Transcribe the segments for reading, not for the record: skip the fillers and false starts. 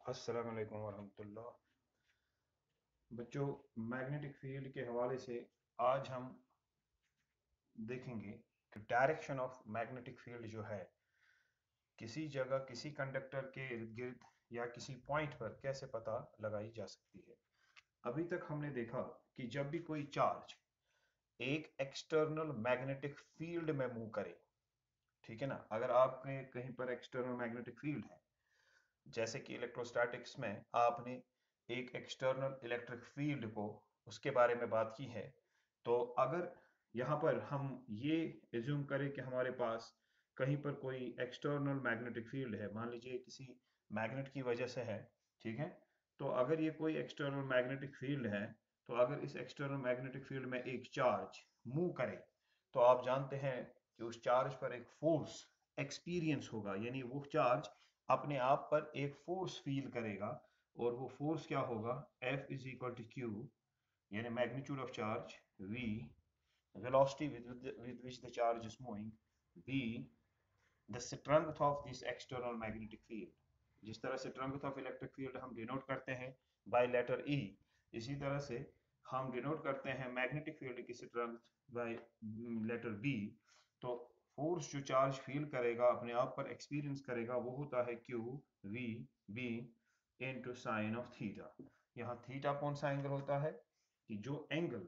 अस्सलाम वालेकुम वरहमतुल्लाह। बच्चों, मैग्नेटिक फील्ड के हवाले से आज हम देखेंगे कि डायरेक्शन ऑफ मैग्नेटिक फील्ड जो है किसी जगह किसी कंडक्टर के इर्द गिर्द या किसी पॉइंट पर कैसे पता लगाई जा सकती है। अभी तक हमने देखा कि जब भी कोई चार्ज एक एक्सटर्नल मैग्नेटिक फील्ड में मूव करे, ठीक है ना, अगर आपके कहीं पर एक्सटर्नल मैग्नेटिक फील्ड है, जैसे कि इलेक्ट्रोस्टैटिक्स में आपने एक एक्सटर्नल इलेक्ट्रिक फील्ड को उसके बारे में बात की है, तो अगर यहाँ पर हम ये एज्यूम करें कि हमारे पास कहीं पर कोई एक्सटर्नल मैग्नेटिक फील्ड है, मान लीजिए किसी मैग्नेट की वजह से है, ठीक है। तो अगर ये कोई एक्सटर्नल मैग्नेटिक फील्ड है, तो अगर इस एक्सटर्नल मैग्नेटिक फील्ड में एक चार्ज मूव करे, तो आप जानते हैं कि उस चार्ज पर एक फोर्स एक्सपीरियंस होगा, यानी वो चार्ज अपने आप पर एक फोर्स फील करेगा। और वो फोर्स क्या होगा? F is equal to Q, यानी magnitude of charge V, velocity with which the charge is moving V, the strength of this external magnetic field। जिस तरह से strength of electric field हम डिनोट करते हैं बाय लेटर E, इसी तरह से हम डिनोट करते हैं मैग्नेटिक फील्ड की स्ट्रेंथ बाय लेटर B। तो फोर्स जो चार्ज फील करेगा, अपने आप पर एक्सपीरियंस करेगा, वो होता है Q V B into sine of theta. यहाँ थीटा कौन सा एंगल होता है? कि जो एंगल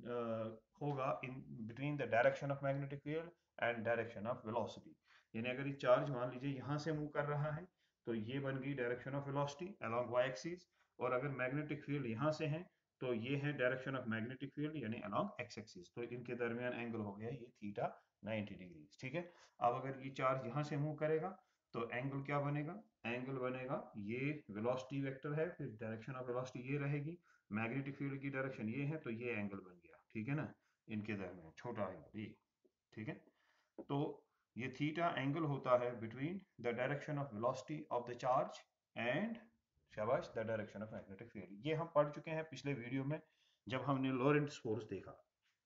होगा in between the direction of magnetic field and direction of velocity. यानी अगर ये चार्ज मान लीजिए यहाँ से मूव कर रहा है, तो ये बन गई direction of velocity along Y axis. और अगर मैग्नेटिक फील्ड यहाँ से है, तो ये है डायरेक्शन ऑफ मैग्नेटिक फील्ड यानी अलोंग एक्स एक्सिस। तो इनके दरमियान एंगल हो गया ये थीटा 90 डिग्री, ठीक है। अब अगर ये चार्ज यहाँ से मूव करेगा, तो एंगल क्या बनेगा? एंगल बनेगा, ये वेलोसिटी वेक्टर है, फिर डायरेक्शन ऑफ वेलोसिटी ये रहेगी, मैग्नेटिक फील्ड की डायरेक्शन ये है, तो ये एंगल बन गया, ठीक है ना। इनके दरमियान छोटा एंगल ये, ठीक है। तो ये थीटा एंगल होता है between the direction of velocity of the charge and शाबाश the direction of magnetic field. ये हम पढ़ चुके हैं पिछले वीडियो में जब हमने लॉरेंट्ज फोर्स देखा।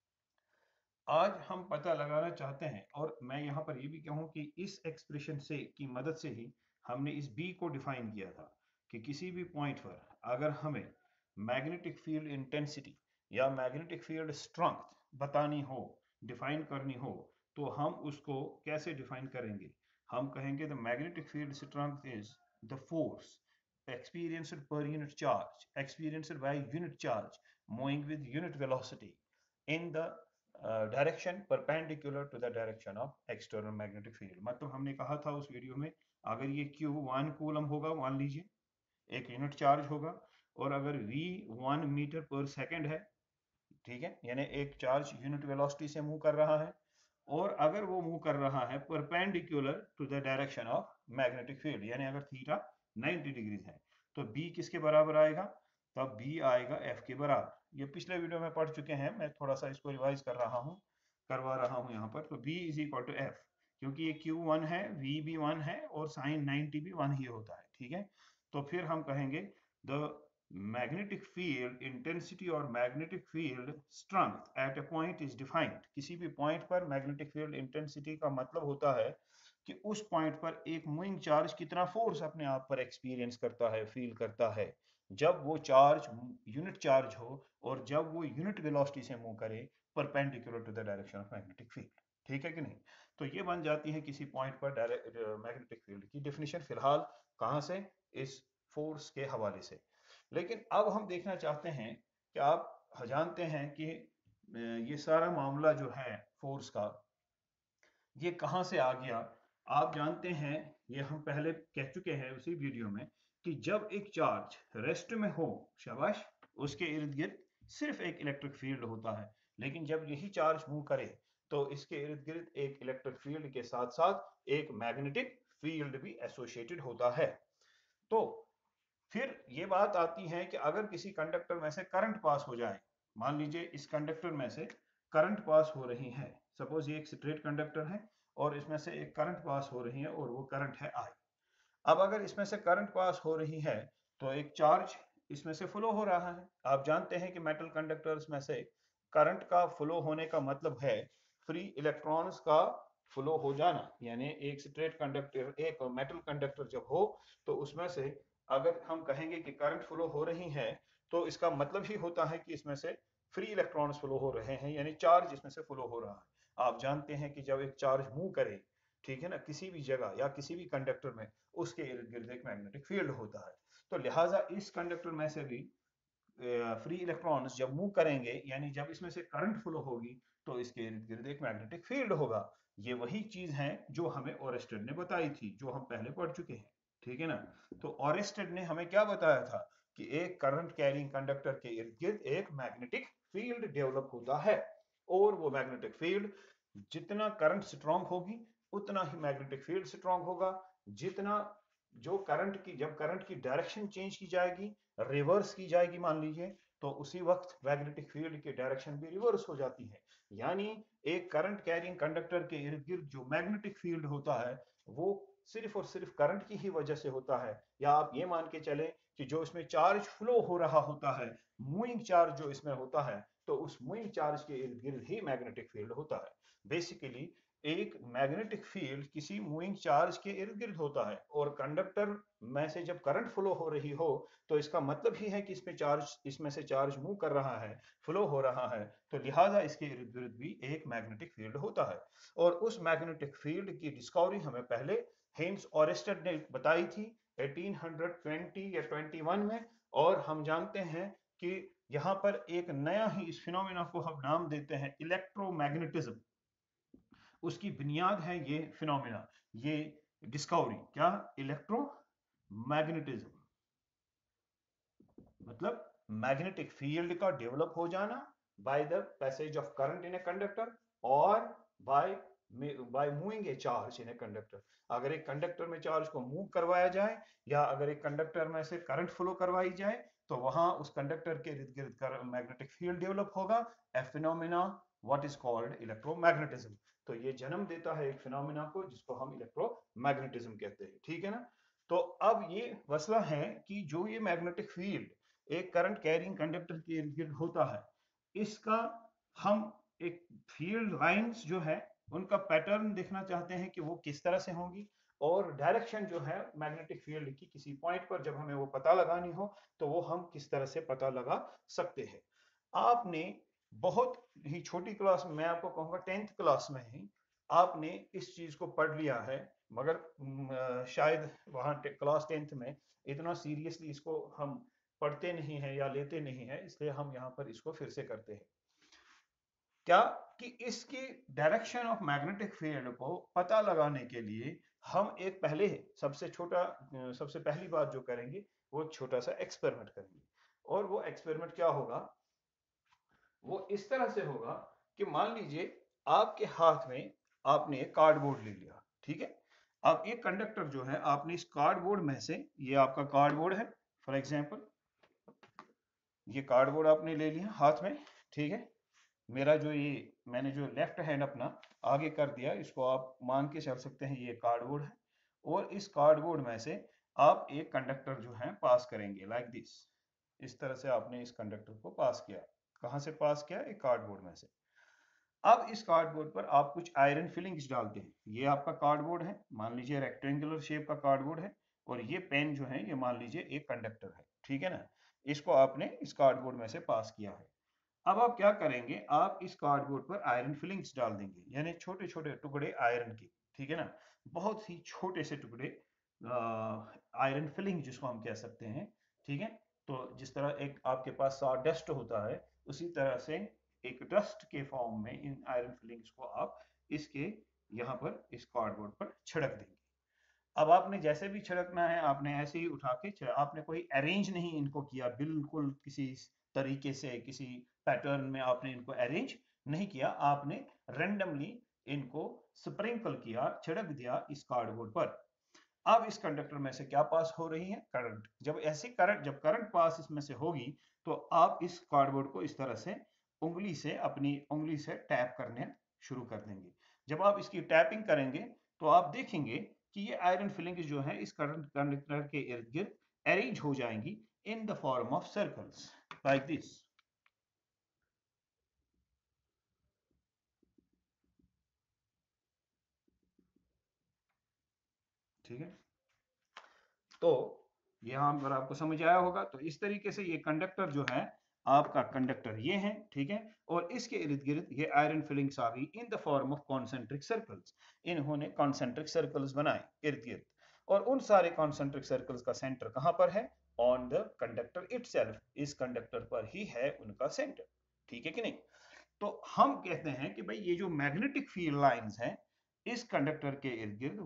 आज हम पता लगाना चाहते हैं, और मैं यहाँ पर ये भी कहूँ कि इस एक्सप्रेशन से की मदद से ही हमने इस बी को डिफाइन किया था कि किसी भी पॉइंट पर अगर हमें मैग्नेटिक फील्ड इंटेंसिटी या मैग्नेटिक फील्ड स्ट्रेंथ बतानी हो, डिफाइन करनी हो, तो हम उसको कैसे डिफाइन करेंगे? हम कहेंगे the magnetic field strength is the force experienced per unit charge experienced by unit charge moving with unit velocity in the direction perpendicular to the direction of external magnetic field. मतलब हमने कहा था उस video में, अगर ये Q 1 coulomb होगा, मान लीजिए एक यूनिट चार्ज होगा, और अगर V 1 मीटर पर सेकंड है, ठीक है, यानी एक चार्ज यूनिट वेलोसिटी से मूव कर रहा है, और अगर वो मूव कर रहा है perpendicular to the direction of magnetic field, यानी अगर थीटा 90 डिग्री है, तो बी किसके बराबर आएगा? तब बी आएगा एफ के बराबर। ये पिछले वीडियो में पढ़ चुके हैं, मैं थोड़ा सा इसको रिवाइज करवा रहा हूँ यहाँ पर। तो B is equal to F, क्योंकि ये क्यू वन है, वी भी वन है, और साइन 90 भी वन ही होता है, ठीक है। तो फिर हम कहेंगे द मैग्नेटिक फील्ड इंटेंसिटी और magnetic field strength at a point is defined. किसी भी पॉइंट पर मैग्नेटिक फील्ड इंटेंसिटी का मतलब होता है कि उस पॉइंट पर एक मूविंग चार्ज कितना फोर्स अपने आप पर एक्सपीरियंस करता है, फील करता है, जब वो चार्ज यूनिट चार्ज हो और जब वो यूनिट वेलोसिटी से मूव करे perpendicular to the direction of magnetic field, ठीक है कि नहीं। तो ये बन जाती है किसी पॉइंट पर मैग्नेटिक फील्ड की डेफिनेशन, फिलहाल कहाँ से? इस फोर्स के हवाले से। लेकिन अब हम देखना चाहते हैं कि आप जानते हैं कि ये सारा मामला जो है फोर्स का, ये कहाँ से आ गया? आप जानते हैं, ये हम पहले कह चुके हैं उसी वीडियो में, कि जब एक चार्ज रेस्ट में हो, शाबाश, उसके इर्द गिर्द सिर्फ एक इलेक्ट्रिक फील्ड होता है, लेकिन जब यही चार्ज मूव करे, तो इसके इर्द गिर्द एक इलेक्ट्रिक फील्ड के साथ साथ एक मैग्नेटिक फील्ड भी एसोसिएटेड होता है। तो फिर ये बात आती है कि अगर किसी कंडक्टर में से करंट पास हो जाए, मान लीजिए इस कंडक्टर में से करंट पास हो रही है, सपोज ये एक स्ट्रेट कंडक्टर है और इसमें से एक करंट पास हो रही है, और वो करंट है I। अब अगर इसमें से करंट पास हो रही है, तो एक चार्ज इसमें से फ्लो हो रहा है। आप जानते हैं कि मेटल कंडक्टर्स में से करंट का फ्लो होने का मतलब है फ्री इलेक्ट्रॉन्स का फ्लो हो जाना, यानी एक स्ट्रेट कंडक्टर, एक मेटल कंडक्टर जब हो, तो उसमें से अगर हम कहेंगे कि करंट फ्लो हो रही है तो इसका मतलब ही होता है कि इसमें से फ्री इलेक्ट्रॉन्स फ्लो हो रहे हैं, यानी चार्ज इसमें से फ्लो हो रहा है। आप जानते हैं कि जब एक चार्ज मूव करे, ठीक है ना, किसी भी जगह या किसी भी कंडक्टर में, उसके इर्द गिर्द एक मैग्नेटिक फील्ड होता है। तो लिहाजा इस कंडक्टर में से भी फ्री इलेक्ट्रॉन्स जब मूव करेंगे, यानी जब इसमें से करंट फ्लो होगी, तो इसके इर्द गिर्द एक मैग्नेटिक फील्ड होगा। ये वही चीज है जो हमें ओरेस्टेड ने बताई थी, जो हम पहले पढ़ चुके हैं, ठीक है ना। तो ओरेस्टेड ने हमें क्या बताया था कि एक करंट कैरिंग कंडक्टर के इर्द गिर्द एक मैग्नेटिक फील्ड डेवलप होता है, और वो मैग्नेटिक फील्ड जितना करंट स्ट्रांग होगी उतना ही मैग्नेटिक फील्ड स्ट्रांग होगा। जितना जो करंट की जब करंट की डायरेक्शन चेंज की जाएगी, रिवर्स की जाएगी मान लीजिए, तो उसी वक्त मैग्नेटिक फील्ड की डायरेक्शन भी रिवर्स हो जाती है। यानी एक करंट कैरिंग कंडक्टर के इर्द गिर्द जो मैग्नेटिक फील्ड होता है वो सिर्फ और सिर्फ करंट की ही वजह से होता है। या आप ये मान के चले कि जो इसमें चार्ज फ्लो हो रहा होता है, मूविंग चार्ज जो इसमें होता है, तो उस मूविंग चार्ज के इर्द गिर्द ही मैग्नेटिक फील्ड होता है। बेसिकली एक मैग्नेटिक फील्ड किसी मूविंग चार्ज के इर्द गिर्द होता है, और कंडक्टर में से जब करंट फ्लो हो रही हो तो इसका मतलब ही है कि इसमें से चार्ज मूव कर रहा है, फ्लो हो रहा है, तो लिहाजा इसके इर्द गिर्द भी एक मैग्नेटिक फील्ड होता है। और उस मैग्नेटिक फील्ड की डिस्कवरी हमें पहले हेन्स ओरेस्टेड ने बताई थी 1820 या 21 में। और हम जानते हैं कि यहाँ पर एक नया ही इस फिनोमेना को हम नाम देते हैं इलेक्ट्रोमैग्नेटिज्म। उसकी बुनियाद है ये फिनोमेना, ये डिस्कवरी, क्या? इलेक्ट्रोमैग्नेटिज्म, मतलब मैग्नेटिक फील्ड का डेवलप हो जाना by the passage of current in a conductor, और by by moving a charge in a conductor. अगर एक कंडक्टर में चार्ज को मूव करवाया जाए, या अगर एक कंडक्टर में से करंट फ्लो करवाई जाए, तो वहां उस कंडक्टर के इर्द गिर्द मैग्नेटिक फील्ड डेवलप होगा, a phenomena what is called electromagnetism. तो ये जन्म देता है एक फिनोमेना को जिसको हम इलेक्ट्रोमैग्नेटिज्म कहते हैं, ठीक है ना। तो अब ये मसला है कि जो ये मैग्नेटिक फील्ड एक करंट कैरिंग कंडक्टर के इर्द गिर्द होता है, इसका हम एक फील्ड लाइंस जो है उनका पैटर्न देखना चाहते हैं कि वो किस तरह से होंगी, और डायरेक्शन जो है मैग्नेटिक फील्ड की किसी पॉइंट पर जब हमें वो पता लगानी हो तो वो हम किस तरह से पता लगा सकते हैं। आपने बहुत ही छोटी क्लास में, मैं आपको कहूँगा 10th क्लास में ही आपने इस चीज को पढ़ लिया है, मगर शायद वहाँ क्लास 10th में इतना सीरियसली इसको हम पढ़ते नहीं है या लेते नहीं है, इसलिए हम यहाँ पर इसको फिर से करते हैं। क्या कि इसकी डायरेक्शन ऑफ मैग्नेटिक फील्ड को पता लगाने के लिए हम एक पहले सबसे पहली बात जो करेंगे वो छोटा सा एक्सपेरिमेंट करेंगे। और वो एक्सपेरिमेंट क्या होगा? वो इस तरह से होगा कि मान लीजिए आपके हाथ में आपने एक कार्डबोर्ड ले लिया, ठीक है। अब एक कंडक्टर जो है, आपने इस कार्डबोर्ड में से, ये आपका कार्डबोर्ड है फॉर एग्जांपल, ये कार्डबोर्ड आपने ले लिया हाथ में, ठीक है। मेरा जो ये मैंने जो लेफ्ट हैंड अपना आगे कर दिया, इसको आप मान के चल सकते हैं ये कार्डबोर्ड है। और इस कार्डबोर्ड में से आप एक कंडक्टर जो है पास करेंगे लाइक दिस। इस तरह से आपने इस कंडक्टर को पास किया। कहां से पास किया? एक कार्डबोर्ड में से। अब इस कार्डबोर्ड पर आप कुछ आयरन फिलिंग्स डालते हैं। ये आपका कार्डबोर्ड है, मान लीजिए रेक्टेंगुलर शेप का कार्डबोर्ड है, और ये पेन जो है ये मान लीजिए एक कंडक्टर है, ठीक है ना। इसको आपने इस कार्डबोर्ड में से पास किया है। अब आप क्या करेंगे? आप इस कार्डबोर्ड पर आयरन फिलिंग्स डाल देंगे, यानी छोटे छोटे टुकड़े आयरन के, ठीक है ना, बहुत ही छोटे से टुकड़े आयरन फिलिंग जिसको हम कह सकते हैं, ठीक है। तो जिस तरह एक आपके पास डस्ट होता है, उसी तरह से एक डस्ट के फॉर्म में इन आयरन फिलिंग्स को आप इसके यहाँ पर इस कार्डबोर्ड पर छिड़क देंगे। अब आपने जैसे भी छिड़कना है आपने ऐसे ही उठा के आपने कोई अरेंज नहीं इनको किया, बिल्कुल किसी तरीके से किसी पैटर्न में आपने इनको अरेंज नहीं किया, आपने रेंडमली इनको स्प्रिंकल किया, छिड़क दिया इस कार्डबोर्ड पर। अब इस कंडक्टर में से क्या पास हो रही है? करंट। जब करंट पास इसमें से होगी, तो आप इस कार्डबोर्ड को इस तरह से अपनी उंगली से टैप करने शुरू कर देंगे। जब आप इसकी टैपिंग करेंगे तो आप देखेंगे कि ये आयरन फिलिंग जो है इस करंट कंडक्टर के इर्द गिर्द अरेंज हो जाएंगी in the form of circles like this, ठीक है। तो यहाँ पर आपको समझ आया होगा। तो इस तरीके से ये कंडक्टर जो है आपका कंडक्टर ये है, ठीक है, और इसके इर्द गिर्द ये आयरन फिलिंग्स आ गई in the form of concentric circles. इन्होंने कॉन्सेंट्रिक सर्कल्स बनाए इर्द गिर्द, और उन सारे कॉन्सेंट्रिक सर्कल्स का सेंटर कहाँ पर है? ऑन द कंडक्टर इटसेल्फ, इस कंडक्टर पर ही है उनका सेंटर, ठीक है कि नहीं? तो हम कहते हैं कि भाई ये जो मैग्नेटिक फील्ड लाइंस हैं इस कंडक्टर के इर्द गिर्द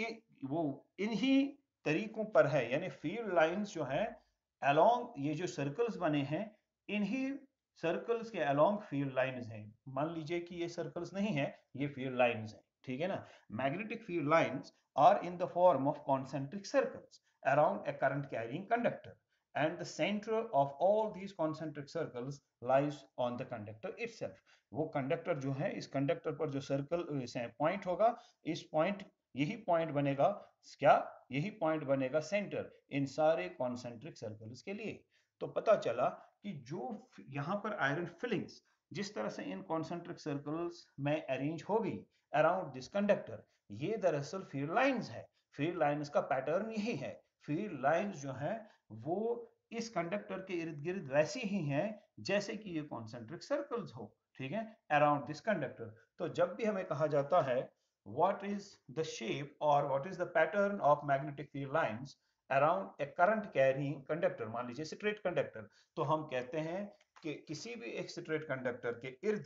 वो इन्हीं तरीकों पर है, यानी फील्ड लाइंस जो है अलोंग ये जो सर्कल्स बने हैं इन्हीं सर्कल्स के अलोंग फील्ड लाइंस हैं। मान लीजिए कि ये सर्कल्स नहीं है, ये फील्ड लाइंस हैं, ठीक है ना। Magnetic field lines are in the form of concentric circles around a current carrying conductor, and the center of all these concentric circles lies on the conductor itself. वो conductor जो है, इस conductor पर जो सर्कल पॉइंट होगा, इस point यही point बनेगा, क्या यही पॉइंट बनेगा सेंटर इन सारे कॉन्सेंट्रिक सर्कल्स के लिए। तो पता चला कि जो यहाँ पर आयरन फिलिंग्स जिस तरह से इन कॉन्सेंट्रिक सर्कल्स में अरेंज हो गई अराउंड दिस कंडक्टर, ये दरअसल फील्ड लाइंस है। फील्ड लाइंस का पैटर्न यही है। फील्ड लाइंस जो है वो इस कंडक्टर के इर्द गिर्द वैसी ही हैं जैसे कि ये कॉन्सेंट्रिक सर्कल्स हो, ठीक है, अराउंड दिस कंडक्टर। तो जब भी हमें कहा जाता है what is the shape or what is the pattern of magnetic field lines around a current carrying conductor, मान लीजिए स्ट्रेट कंडक्टर, तो हम कहते हैं कि किसी भी एक स्ट्रेट कंडक्टर के इर्द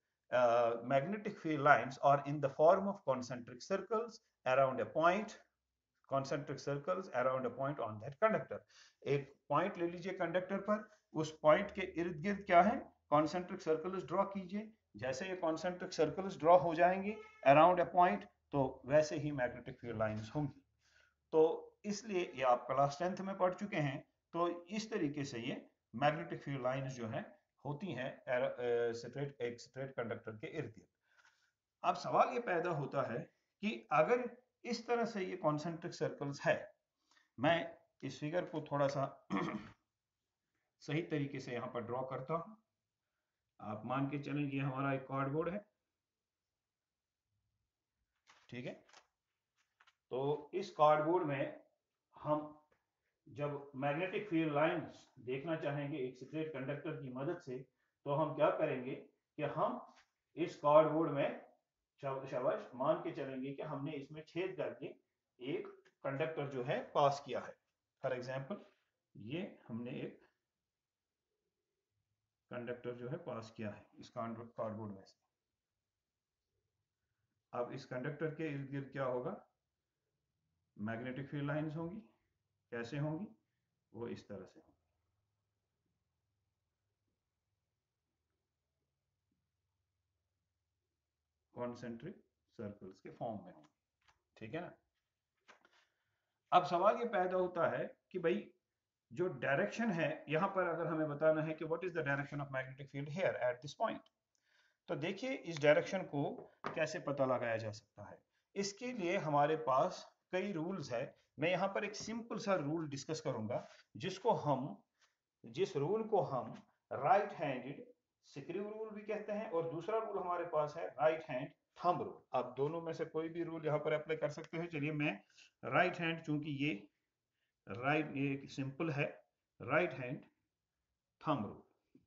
गिर्द magnetic field lines are in the form of concentric circles around a point, concentric circles around a point on that conductor। एक पॉइंट ले लीजिए कंडक्टर पर, उस पॉइंट के इर्द गिर्द क्या है? कॉन्सेंट्रिक सर्कल्स ड्रॉ कीजिए। जैसे ये कॉन्सेंट्रिक सर्कल्स ड्रॉ हो जाएंगे अराउंड अ पॉइंट, तो वैसे ही मैग्नेटिक फील्ड लाइंस होंगी। तो इसलिए ये आप क्लास 10th में पढ़ चुके हैं। तो इस तरीके से ये मैग्नेटिक फील्ड लाइंस जो है होती हैं एक स्ट्रेट कंडक्टर के इर्द गिर्द। अब सवाल ये पैदा होता है कि अगर इस तरह से ये कॉन्सेंट्रिक सर्कल्स है, मैं इस फिगर को थोड़ा सा सही तरीके से यहां पर ड्रॉ करता हूं। आप मान के चलें ये हमारा एक कार्डबोर्ड है, ठीक है। तो इस कार्डबोर्ड में हम जब मैग्नेटिक फील्ड लाइंस देखना चाहेंगे एक स्ट्रेट कंडक्टर की मदद से, तो हम क्या करेंगे कि हम इस कार्डबोर्ड में शाबाश मान के चलेंगे कि हमने इसमें छेद करके एक कंडक्टर जो है पास किया है। फॉर एग्जांपल ये हमने एक कंडक्टर जो है पास किया है इस कार्डबोर्ड में से। अब इस कंडक्टर के इर्द गिर्द क्या होगा? मैग्नेटिक फील्ड लाइंस होंगी। कैसे होंगी? वो इस तरह से होंगी, कॉन्सेंट्रिक सर्कल्स के फॉर्म में होंगी, ठीक है ना। अब सवाल ये पैदा होता है कि भाई जो डायरेक्शन है यहां पर अगर हमें बताना है कि what is the direction of magnetic field here at this point, तो देखिए इस डायरेक्शन को कैसे पता लगाया जा सकता है। इसके लिए हमारे पास कई रूल्स है। मैं यहाँ पर एक सिंपल सा रूल डिस्कस करूंगा जिस रूल को हम राइट हैंडेड स्क्रू रूल भी कहते हैं, और दूसरा रूल हमारे पास है राइट हैंड थंब रूल। आप दोनों में से कोई भी रूल यहाँ पर अप्लाई कर सकते हैं। चलिए मैं राइट हैंड, चूंकि ये ये सिंपल है, right hand thumb rule.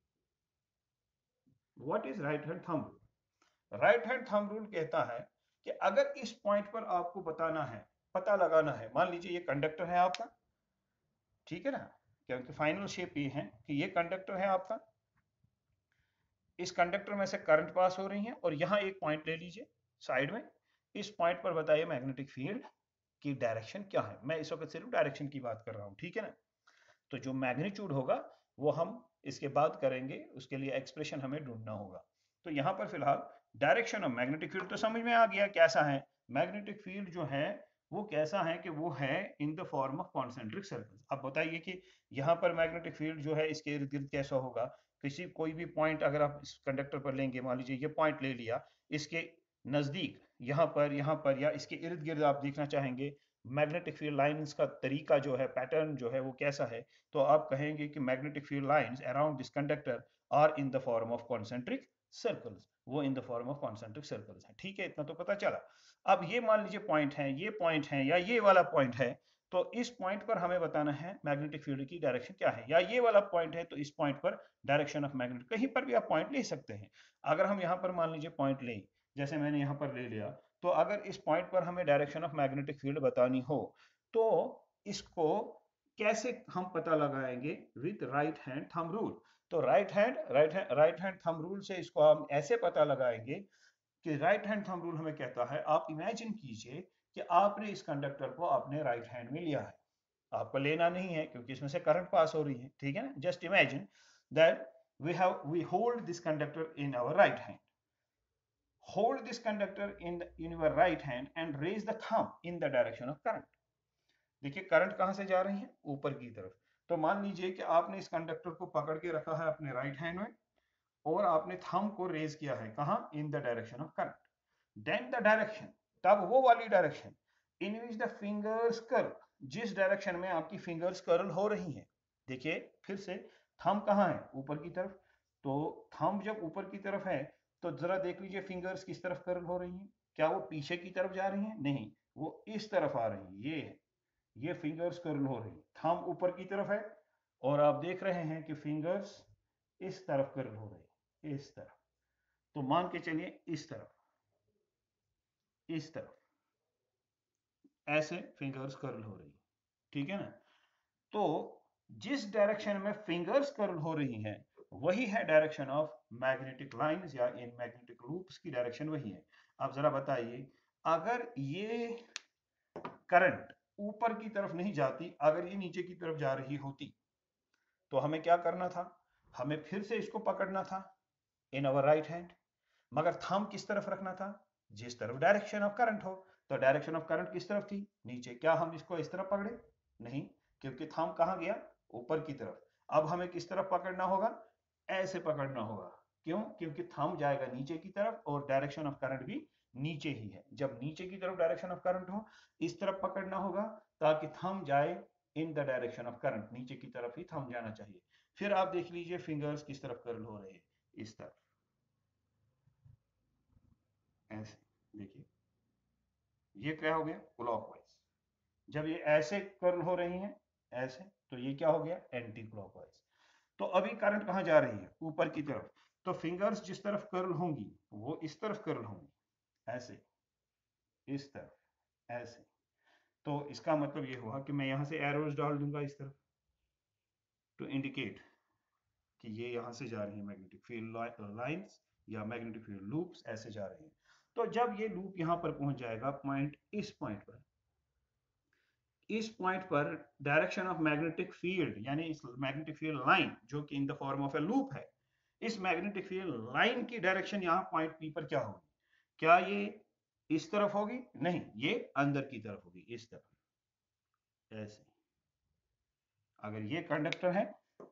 What is right hand thumb rule? Right hand thumb rule कहता है कि अगर इस पॉइंट पर आपको बताना है, पता लगाना है, मान लीजिए ये कंडक्टर है आपका, ठीक है ना, क्योंकि फाइनल शेप ये है कि ये कंडक्टर है आपका, इस कंडक्टर में से करंट पास हो रही है, और यहां एक पॉइंट ले लीजिए साइड में। इस पॉइंट पर बताइए मैग्नेटिक फील्ड की डायरेक्शन क्या है। मैं इस वक्त सिर्फ डायरेक्शन की बात कर रहा हूं, ठीक है ना। तो जो मैग्नीट्यूड होगा वो हम इसके बाद करेंगे, उसके लिए एक्सप्रेशन हमें ढूंढना होगा। तो यहाँ पर फिलहाल डायरेक्शन ऑफ मैग्नेटिक फील्ड तो समझ में आ गया कैसा है। मैग्नेटिक फील्ड जो है वो कैसा है कि वो है in the form of concentric circles. अब बताइए कि यहाँ पर मैग्नेटिक फील्ड जो है इसके इर्द गिर्द कैसा होगा। कोई भी पॉइंट अगर आप इस कंडक्टर पर लेंगे, मान लीजिए ये पॉइंट ले लिया, इसके नजदीक यहाँ पर या इसके इर्द गिर्द आप देखना चाहेंगे मैग्नेटिक फील्ड लाइंस का तरीका जो है, पैटर्न जो है वो कैसा है, तो आप कहेंगे कि magnetic field lines around this conductor are in the form of concentric circles. वो in the form of concentric circles है, ठीक है, इतना तो पता चला। अब ये मान लीजिए पॉइंट है, ये पॉइंट है या ये वाला पॉइंट है, तो इस पॉइंट पर हमें बताना है मैग्नेटिक फील्ड की डायरेक्शन क्या है, या ये वाला पॉइंट है तो इस पॉइंट पर डायरेक्शन ऑफ मैग्नेटिक, कहीं पर भी आप पॉइंट ले सकते हैं। अगर हम यहाँ पर मान लीजिए पॉइंट लें, जैसे मैंने यहाँ पर ले लिया, तो अगर इस पॉइंट पर हमें डायरेक्शन ऑफ मैग्नेटिक फील्ड बतानी हो तो इसको कैसे हम पता लगाएंगे? With right hand thumb rule. तो राइट हैंड थंब रूल से इसको हम ऐसे पता लगाएंगे कि राइट हैंड थंब रूल हमें कहता है, आप इमेजिन कीजिए कि आपने इस कंडक्टर को अपने राइट हैंड में लिया है, आपको लेना नहीं है क्योंकि इसमें से करंट पास हो रही है, ठीक है ना। Just imagine that we hold this conductor in our right hand, hold this conductor in your right hand and raise the thumb in the direction of current। देखिए करंट कहां से जा रही है? ऊपर की तरफ। तो मान लीजिए कि आपने इस कंडक्टर को पकड़ के रखा है अपने राइट हैंड में और आपने थंब को रेज किया है कहां? In the direction of current. Then the direction, तब वो वाली direction in which the fingers curl, जिस डायरेक्शन में आपकी फिंगर्स कर्ल हो रही हैं। देखिए फिर से, थंब कहां है? ऊपर की तरफ। तो थंब जब ऊपर की तरफ है तो जरा देख लीजिए फिंगर्स किस तरफ कर्ल हो रही हैं। क्या वो पीछे की तरफ जा रही हैं? नहीं, वो इस तरफ आ रही है। ये है, ये फिंगर्स कर्ल हो रही है, थंब ऊपर की तरफ है और आप देख रहे हैं कि फिंगर्स इस तरफ कर्ल हो रही है, इस तरफ। तो मान के चलिए इस तरफ, इस तरफ ऐसे फिंगर्स कर्ल हो रही है, ठीक है ना। तो जिस डायरेक्शन में फिंगर्स कर्ल हो रही हैं वही है डायरेक्शन ऑफ मैग्नेटिक लाइंस, या इन मैग्नेटिक लूप्स की डायरेक्शन वही है। अब जरा बताइए, अगर ये करंट ऊपर की तरफ नहीं जाती, अगर ये नीचे की तरफ जा रही होती तो हमें क्या करना था? हमें फिर से इसको पकड़ना था इन अवर राइट हैंड, मगर थंब किस तरफ रखना था? जिस तरफ डायरेक्शन ऑफ करंट हो। तो डायरेक्शन ऑफ करंट किस तरफ थी? नीचे। क्या हम इसको इस तरफ पकड़े? नहीं, क्योंकि थंब कहां गया? ऊपर की तरफ। अब हमें किस तरफ पकड़ना होगा? ऐसे पकड़ना होगा। क्यों? क्योंकि थंब जाएगा नीचे की तरफ और डायरेक्शन ऑफ करंट भी नीचे ही है। जब नीचे की तरफ डायरेक्शन ऑफ करंट हो, इस तरफ पकड़ना होगा ताकि थंब जाए in the direction of current, नीचे की तरफ ही थंब जाना चाहिए। फिर आप देख लीजिए फिंगर्स किस तरफ कर्ल हो रहे हैं, इस तरफ, ऐसे। देखिए ये क्या हो गया? क्लॉकवाइज। जब ये ऐसे कर्ल हो रही हैं, ऐसे, तो ये क्या हो गया? Anti clockwise. तो अभी करंट कहां जा रही है? ऊपर की तरफ। तो फिंगर्स जिस तरफ कर्ल होंगी वो इस तरफ कर्ल होंगी, ऐसे, इस तरफ, ऐसे। तो इसका मतलब ये हुआ कि मैं यहां से एरोज डाल दूंगा इस तरफ टू इंडिकेट कि ये यहां से जा रही है मैग्नेटिक फील्ड लाइंस या मैग्नेटिक फील्ड लूप्स ऐसे जा रहे हैं। तो जब ये लूप यहां पर पहुंच जाएगा पॉइंट, इस पॉइंट पर, इस पॉइंट पर डायरेक्शन ऑफ मैग्नेटिक फील्ड, यानी इस मैग्नेटिक फील्ड लाइन जो कि in the form of a loop है, इस मैग्नेटिक फील्ड लाइन की डायरेक्शन यहां पॉइंट पी पर क्या होगी? क्या ये इस तरफ होगी? नहीं, ये अंदर की तरफ होगी, इस तरफ, ऐसे। अगर ये कंडक्टर है,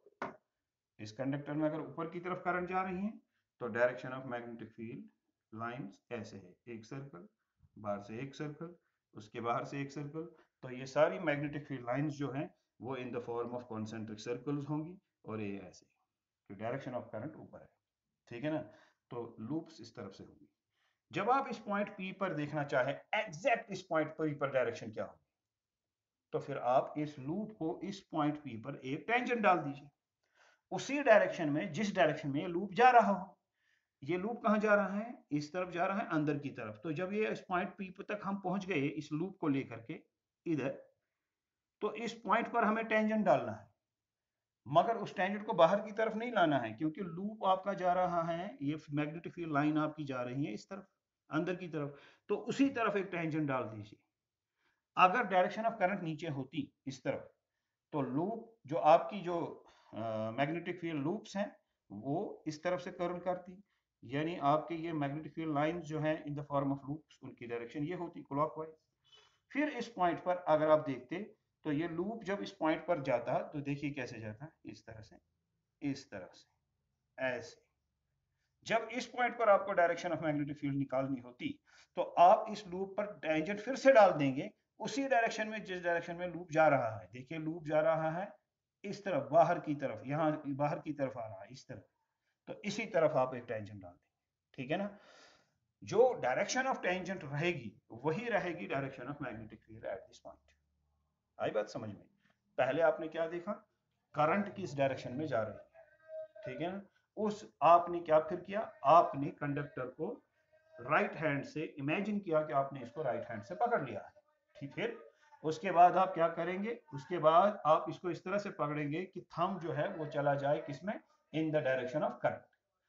इस कंडक्टर में अगर ऊपर की तरफ करंट जा रही है तो direction of magnetic field lines ऐसे है, एक सर्कल, बाहर से एक सर्कल, उसके बाहर से एक सर्कल। तो ये सारी मैग्नेटिक फील्ड लाइंस जो हैं वो in the form of concentric circles होंगी और ये ऐसे, तो डायरेक्शन ऑफ करंट ऊपर है, ठीक है ना। तो लूप्स इस तरफ से होगी। जब आप इस पॉइंट पी पर देखना चाहें एग्जैक्ट इस पॉइंट पर डायरेक्शन क्या होगी, तो फिर आप इस लूप को इस पॉइंट पी पर एक टेंजेंट डाल दीजिए, उसी डायरेक्शन में जिस डायरेक्शन में ये लूप जा रहा हो। ये लूप कहां जा रहा है? इस तरफ जा रहा है, अंदर की तरफ। तो जब ये इस पॉइंट पी तक हम पहुंच गए इस लूप को लेकर के इधर, तो इस पॉइंट पर हमें टेंजेंट डालना है, मगर उस टेंजेंट को बाहर की तरफ नहीं लाना है क्योंकि लूप आपका जा रहा है, ये मैग्नेटिक फील्ड लाइन आपकी जा रही है इस तरफ, अंदर की तरफ। तो उसी तरफ एक टेंजेंट डाल दीजिए। अगर डायरेक्शन ऑफ करंट नीचे होती इस तरफ, तो लूप जो आपकी जो मैग्नेटिक फील्ड लूप्स हैं वो इस तरफ से कर्ल करती, यानी आपके ये मैग्नेटिक फील्ड लाइंस जो हैं in the form of loops, उनकी डायरेक्शन ये होती क्लॉकवाइज। फिर इस पॉइंट पर अगर आप देखते तो ये लूप जब इस पॉइंट पर जाता तो देखिए कैसे जाता है, इस तरह से, इस तरह से, ऐसे। जब इस पॉइंट पर आपको डायरेक्शन ऑफ मैग्नेटिक फील्ड निकालनी होती तो आप इस लूप पर टेंजेंट फिर से डाल देंगे उसी डायरेक्शन में जिस डायरेक्शन में लूप जा रहा है। देखिए लूप जा रहा है इस तरफ, बाहर की तरफ, यहां बाहर की तरफ आ रहा है इस तरफ, तो इसी तरफ आप एक टेंजेंट डाल देंगे, ठीक है ना। जो डायरेक्शन ऑफ टेंजेंट रहेगी वही रहेगी direction of magnetic field at this point. आई बात समझ में? पहले आपने क्या देखा, करंट किस डायरेक्शन में जा रही है, ठीक है ना। उस आपने क्या फिर किया, आपने कंडक्टर को राइट हैंड से इमेजिन किया कि आपने इसको राइट हैंड से पकड़ लिया है, ठीक। फिर उसके बाद आप क्या करेंगे, उसके बाद आप इसको इस तरह से पकड़ेंगे कि थंब जो है वो चला जाए किसमें, in the direction of current.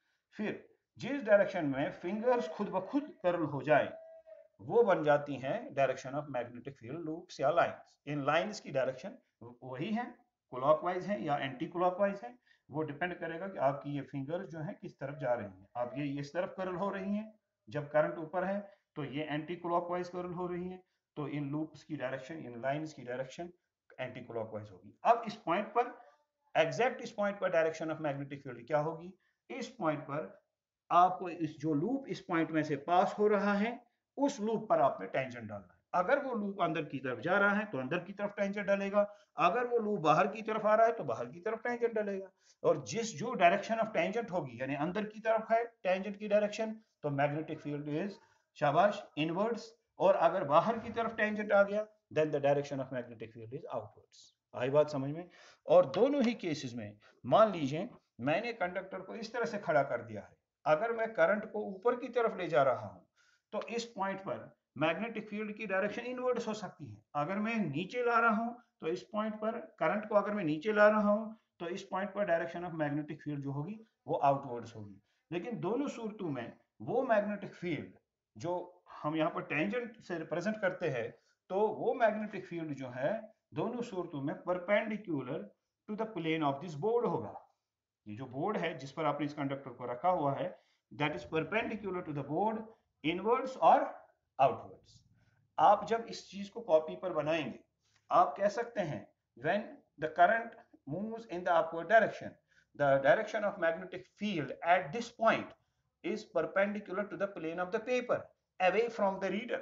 फिर जिस डायरेक्शन में फिंगर्स खुद ब खुद कर्ल हो जाए वो बन जाती हैं direction of magnetic field loops या लाइंस। इन लाइंस की डायरेक्शन वही है, क्लॉकवाइज है या एंटी क्लॉकवाइज है, वो डिपेंड करेगा कि आपकी ये फिंगर्स जो है किस तरफ जा रही हैं। आप ये इस तरफ कर्ल हो रही हैं जब करंट ऊपर है, तो ये एंटी क्लॉकवाइज कर्ल हो रही है, तो इन लूप्स की डायरेक्शन, इन लाइंस की डायरेक्शन एंटी क्लॉकवाइज होगी। अब इस पॉइंट पर, एग्जैक्ट इस पॉइंट पर डायरेक्शन ऑफ मैग्नेटिक फील्ड क्या होगी, इस पॉइंट पर आपको इस जो लूप इस पॉइंट में से पास हो रहा है उस लूप पर आपने टेंजेंट डालना है। अगर वो लूप अंदर की तरफ जा रहा है तो अंदर की तरफ टेंजेंट डालेगा, अगर वो लूप बाहर की तरफ आ रहा है तो बाहर की तरफ टेंजेंट डालेगा। और जिस जो डायरेक्शन ऑफ टेंजेंट होगी, यानी अंदर की तरफ है टेंजेंट की डायरेक्शन, तो मैग्नेटिक फील्ड इज शाबाश इनवर्ड्स। और अगर बाहर की तरफ टेंजेंट आ गया then the direction of magnetic field is outwards. आई बात समझ में? और दोनों ही केसेस में मान लीजिए मैंने कंडक्टर को इस तरह से खड़ा कर दिया है, अगर मैं करंट को ऊपर की तरफ ले जा रहा हूं तो इस पॉइंट पर मैग्नेटिक फील्ड की डायरेक्शन इनवर्ड्स हो सकती है। अगर मैं नीचे ला रहा हूं तो इस पॉइंट पर करंट को अगर मैं नीचे ला रहा हूं तो इस पॉइंट पर डायरेक्शन ऑफ मैग्नेटिक फील्ड जो होगी वो आउटवर्ड्स होगी। लेकिन दोनों सूरतों में वो मैग्नेटिक फील्ड जो हम यहाँ पर टेंजेंट से रिप्रेजेंट करते हैं, तो वो मैग्नेटिक फील्ड जो है दोनों सूरतों में perpendicular to the plane of this board होगा। ये जो बोर्ड है जिस पर आपने इस कंडक्टर को रखा हुआ है, that is perpendicular to the board, inwards और आउटवर्ड्स। आप जब इस चीज को कॉपी पर बनाएंगे, आप कह सकते हैं when the current moves in the upward direction, the direction of magnetic field at this point is perpendicular to the plane of the paper away from the reader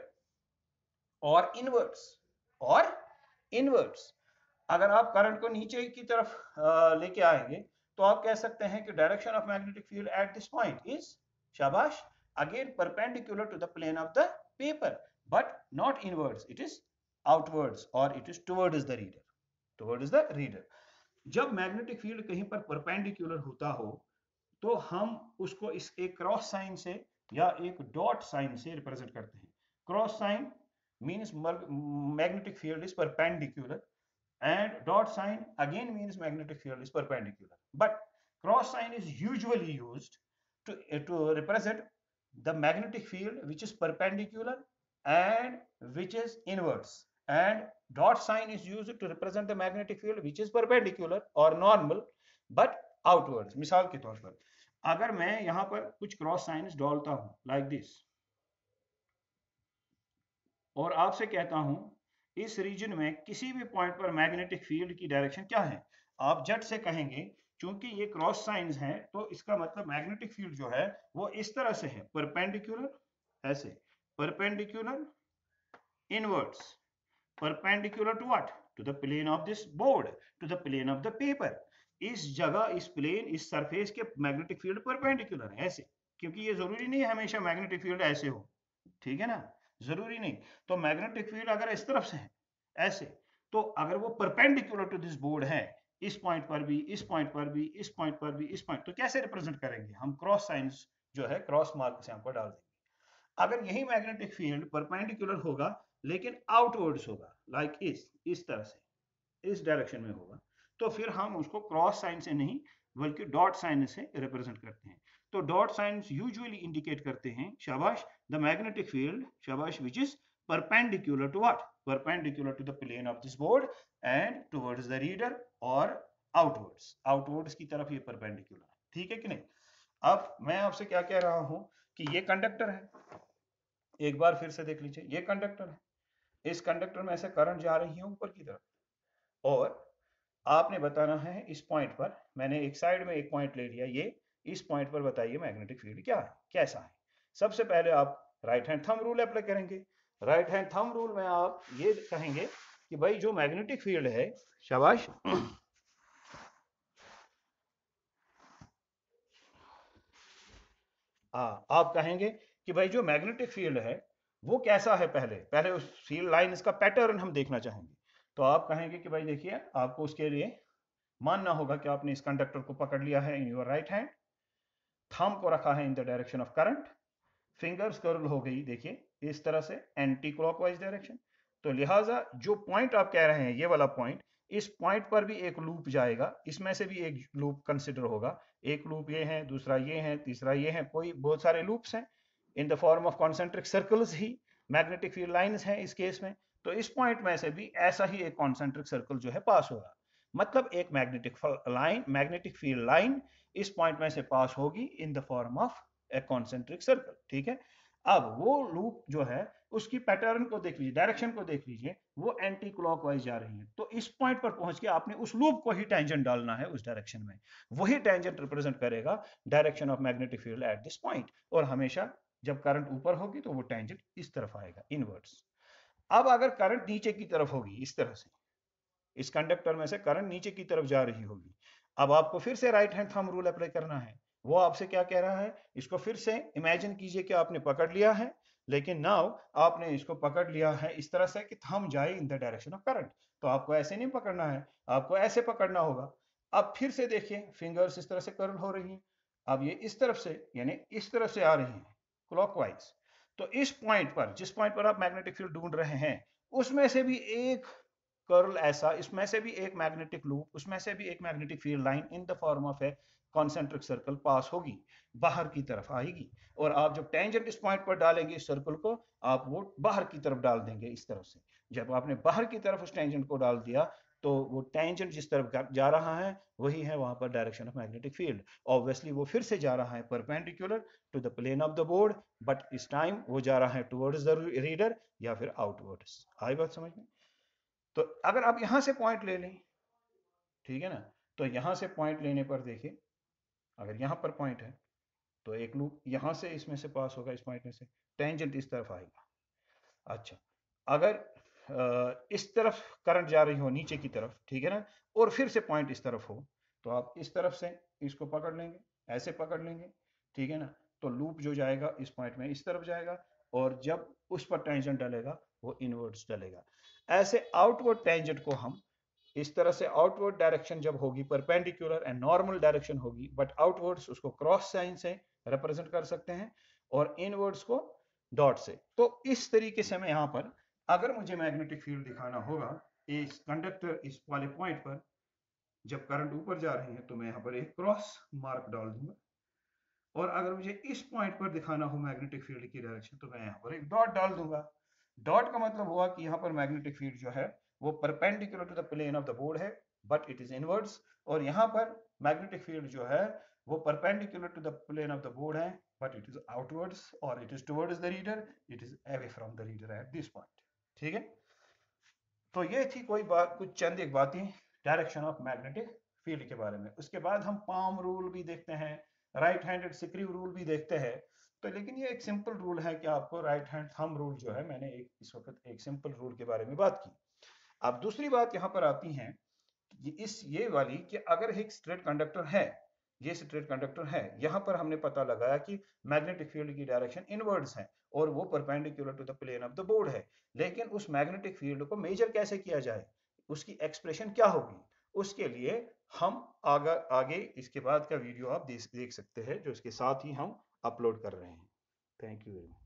or inwards। अगर आप current को नीचे की तरफ लेके आएंगे तो आप कह सकते हैं कि direction of magnetic field at this point is शाबाश again perpendicular to the plane of the paper but not inwards, it is outwards और it is towards the reader. जब मैग्नेटिक फील्ड कहीं पर परपेंडिकुलर होता हो तो हम उसको इस एक क्रॉस साइन से या एक डॉट साइन से रिप्रेजेंट करते हैं। Cross sign means magnetic field is perpendicular and dot sign again means magnetic field is perpendicular, but cross sign is usually used to represent the magnetic field which is perpendicular and which is inverse, and dot sign is used to represent the magnetic field which is perpendicular or normal but outwards। मिसाल के तौर पर अगर मैं यहां पर कुछ cross science डालता हूं लाइक दिस और आपसे कहता हूं इस रीजन में किसी भी पॉइंट पर मैग्नेटिक फील्ड की डायरेक्शन क्या है, आप झट से कहेंगे क्योंकि ये क्रॉस साइंस हैं तो इसका मतलब मैग्नेटिक फील्ड जो है वो इस तरह से है, परपेंडिकुलर ऐसे, perpendicular inwards, perpendicular to what, to the plane of this board, to the plane of the paper. इस जगह इस प्लेन इस सरफेस के मैग्नेटिक फील्ड परपेंडिकुलर है ऐसे, क्योंकि ये जरूरी नहीं है हमेशा मैग्नेटिक फील्ड ऐसे हो, ठीक है ना, जरूरी नहीं। तो मैग्नेटिक फील्ड अगर इस तरफ से है ऐसे, तो अगर वो परपेंडिकुलर टू दिस बोर्ड है इस पॉइंट पर भी, इस पॉइंट पर भी, इस पॉइंट पर भी, इस पॉइंट, तो कैसे रिप्रेजेंट करेंगे हम, क्रॉस साइंस जो है क्रॉस मार्क से हमको डाल देंगे। अगर यही मैग्नेटिक फील्ड परपेंडिकुलर होगा लेकिन आउटवर्ड्स होगा लाइक इस तरह से इस डायरेक्शन में होगा, तो फिर हम उसको क्रॉस साइन से नहीं बल्कि डॉट साइन से रिप्रेजेंट करते हैं। तो डॉट साइंस यूजुअली इंडिकेट करते हैं शाबाश द मैग्नेटिक फील्ड शाबाश which is perpendicular to what, perpendicular to the plane of this board and towards the reader और आउटवर्ड्स की तरफ ये परपेंडिकुलर है, ठीक है कि नहीं। अब मैं आपसे क्या कह रहा हूं कि ये कंडक्टर है, एक बार फिर से देख लीजिए, ये कंडक्टर है, इस कंडक्टर में ऐसे करंट जा रही है ऊपर की तरफ, और आपने बताना है इस पॉइंट पर, मैंने एक साइड में एक पॉइंट ले लिया, ये इस पॉइंट पर बताइए मैग्नेटिक फील्ड क्या है, कैसा है। सबसे पहले आप right hand thumb rule apply करेंगे। राइट हैंड थंब रूल में आप ये कहेंगे कि भाई जो मैग्नेटिक फील्ड है शाबाश आप कहेंगे कि भाई जो मैग्नेटिक फील्ड है वो कैसा है, पहले उस फील्ड लाइन इसका पैटर्न हम देखना चाहेंगे। तो आप कहेंगे कि भाई देखिए आपको उसके लिए मानना होगा कि आपने इस कंडक्टर को पकड़ लिया है in your right hand, thumb को रखा है in the direction of current, fingers curl हो गई देखिए इस तरह से एंटी क्लॉकवाइज डायरेक्शन। तो लिहाजा जो पॉइंट आप कह रहे हैं ये वाला पॉइंट, इस पॉइंट पर भी एक लूप जाएगा, इसमें से भी एक लूप कंसिडर होगा। एक लूप ये है, दूसरा ये है, तीसरा ये है, कोई बहुत सारे लूप्स हैं in the form of concentric circles ही मैग्नेटिक फील्ड लाइंस हैं इस केस में। तो इस पॉइंट में से भी ऐसा ही एक कॉन्सेंट्रिक सर्कल जो है पास होगा, मतलब एक मैग्नेटिक फील्ड लाइन इस पॉइंट में से पास होगी in the form of a concentric circle. ठीक है, अब वो लूप जो है उसकी पैटर्न को देख लीजिए, डायरेक्शन को देख लीजिए, वो एंटी क्लॉकवाइज जा रही है। तो इस पॉइंट पर पहुंच के आपने उस लूप को ही टेंजेंट डालना है उस डायरेक्शन में, वही टेंजेंट रिप्रेजेंट करेगा direction of magnetic field at this point. और हमेशा जब करंट ऊपर होगी तो वो टेंजेंट इस तरफ आएगा, इनवर्ड्स। अब अगर करंट नीचे की तरफ होगी इस तरह से, इस कंडक्टर में से करंट नीचे की तरफ जा रही होगी, अब आपको फिर से right hand thumb rule apply करना है। वो आपसे क्या कह रहा है, इसको फिर से इमेजिन कीजिए कि आपने पकड़ लिया है, लेकिन नाउ आपने इसको पकड़ लिया है इस तरह से कि थंब जाए in the direction of current. तो आपको ऐसे नहीं पकड़ना है, आपको ऐसे पकड़ना होगा। अब फिर से देखिए फिंगर्स इस तरह से कर्ल हो रही हैं, अब ये इस तरफ से यानी इस तरफ से आ रही हैं क्लॉकवाइज। तो इस पॉइंट पर, जिस पॉइंट पर आप मैग्नेटिक फील्ड ढूंढ रहे हैं, उसमें से भी एक कर्ल ऐसा, इसमें से भी एक मैग्नेटिक लूप, उसमें से भी एक magnetic field line in the form of a concentric circle pass होगी, बाहर की तरफ आएगी। और आप जब टेंजेंट इस पॉइंट पर डालेंगे इस सर्कल को, आप वो बाहर की तरफ डाल देंगे इस तरफ से। जब आपने बाहर की तरफ उस टेंजेंट को डाल दिया, तो वो टेंजेंट जिस तरफ जा रहा है वही है वहां पर direction of magnetic field. Obviously वो फिर से जा रहा है perpendicular to the plane of the board, but इस टाइम वो जा रहा है टुवर्ड्स द रीडर या फिर आउटवर्ड्स। आई बात समझ में? तो अगर आप यहां से पॉइंट ले लें, ठीक है ना, तो यहां से पॉइंट लेने पर देखिए, अगर यहां पर पॉइंट है तो एक लूप यहां से इसमें से पास होगा, इस पॉइंट में से टेंजेंट इस तरफ आएगा। अच्छा, अगर इस तरफ करंट जा रही हो नीचे की तरफ, ठीक है ना, और फिर से पॉइंट इस तरफ हो, तो आप इस तरफ से इसको पकड़ लेंगे, ऐसे पकड़ लेंगे, ठीक है ना। तो लूप जो जाएगा इस पॉइंट में इस तरफ जाएगा, और जब उस पर टेंजेंट डलेगा वो इनवर्ड्स डलेगा। ऐसे आउटवर्ड टेंजेंट को हम इस तरह से, आउटवर्ड डायरेक्शन जब होगी परपेंडिकुलर एंड नॉर्मल डायरेक्शन होगी, बट आउटवर्ड्स उसको क्रॉस साइन से रिप्रेजेंट कर सकते हैं और इनवर्ड्स को डॉट से। तो इस तरीके से मैं यहाँ पर, अगर मुझे मैग्नेटिक फील्ड दिखाना होगा इस कंडक्टर इस वाले पॉइंट पर, जब करंट ऊपर जा रही है, तो मैं यहाँ पर एक क्रॉस मार्क डाल दूंगा। और अगर मुझे इस पॉइंट पर दिखाना हो मैग्नेटिक फील्ड की डायरेक्शन, तो मैं यहाँ पर एक डॉट डाल दूंगा। डॉट का मतलब हुआ कि यहाँ पर मैग्नेटिक फील्ड जो है वो perpendicular to the plane of the board है, बट इट इज इनवर्ड्स। और यहाँ पर मैग्नेटिक फील्ड जो है वो perpendicular to the plane of the board है, बट इट इज आउटवर्ड्स, और it is towards the reader, it is away from the reader at this point. ठीक है, तो ये थी कोई बात, कुछ चंद एक बातें डायरेक्शन ऑफ मैग्नेटिक फील्ड के बारे में। उसके बाद हम पाम रूल भी देखते हैं, राइट हैंडेड स्क्रू रूल भी देखते हैं। तो लेकिन ये एक सिंपल रूल है कि आपको राइट हैंड थंब रूल जो है, मैंने एक इस वक्त एक सिंपल रूल के बारे में बात की। अब दूसरी बात यहाँ पर आती है ये वाली, कि अगर एक स्ट्रेट कंडक्टर है, ये स्ट्रेट कंडक्टर है, यहाँ पर हमने पता लगाया कि मैग्नेटिक फील्ड की डायरेक्शन इनवर्ड्स है और वो perpendicular to the plane of the board है। लेकिन उस मैग्नेटिक फील्ड को मेजर कैसे किया जाए, उसकी एक्सप्रेशन क्या होगी, उसके लिए हम आगे इसके बाद का वीडियो आप देख सकते हैं, जो इसके साथ ही हम अपलोड कर रहे हैं। Thank you very much.